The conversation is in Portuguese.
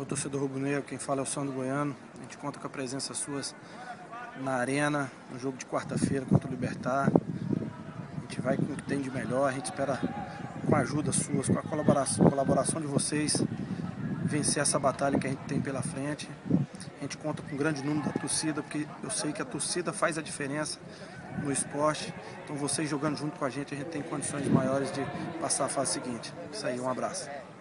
Meu torcedor rubro-negro, quem fala é o Sandro Goiano. A gente conta com a presença suas na arena, no jogo de quarta-feira contra o Libertad. A gente vai com o que tem de melhor, a gente espera com a ajuda sua, com a colaboração de vocês, vencer essa batalha que a gente tem pela frente. A gente conta com um grande número da torcida, porque eu sei que a torcida faz a diferença no esporte. Então vocês jogando junto com a gente tem condições maiores de passar a fase seguinte. Isso aí, um abraço.